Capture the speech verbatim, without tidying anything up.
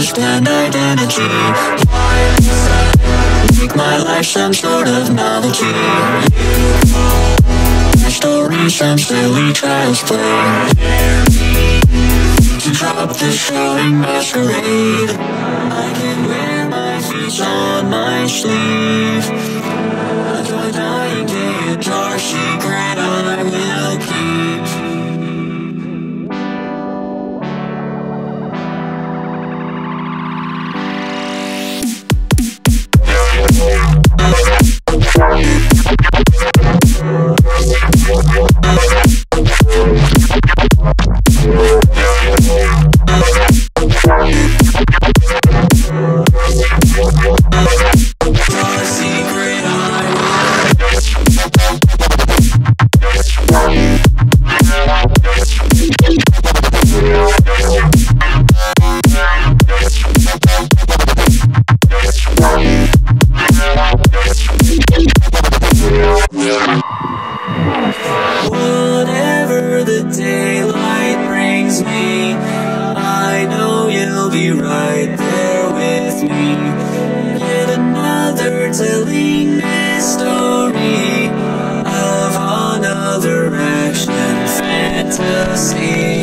just an identity. Make my life some sort of novelty. My story, some silly child's play. To drop the shouting masquerade, I can wear my face on my sleeve. Until a dying day, a dark secret I will keep. Whatever the daylight brings me, I know you'll be right there with me. Yet another telling this story of another action fantasy.